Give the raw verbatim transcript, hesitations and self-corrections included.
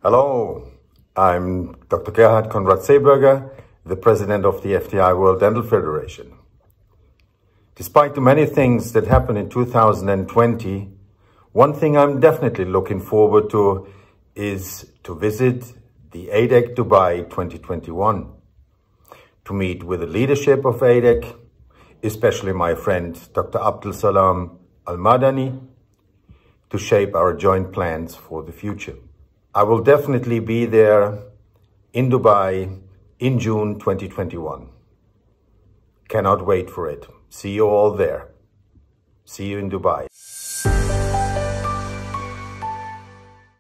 Hello, I'm Doctor Gerhard Konrad Seeberger, the president of the F D I World Dental Federation. Despite the many things that happened in two thousand twenty, one thing I'm definitely looking forward to is to visit the A E D C Dubai twenty twenty-one, to meet with the leadership of A E D C, especially my friend Doctor Abdul Salam Al-Madani, to shape our joint plans for the future. I will definitely be there in Dubai in June twenty twenty-one. Cannot wait for it. See you all there. See you in Dubai.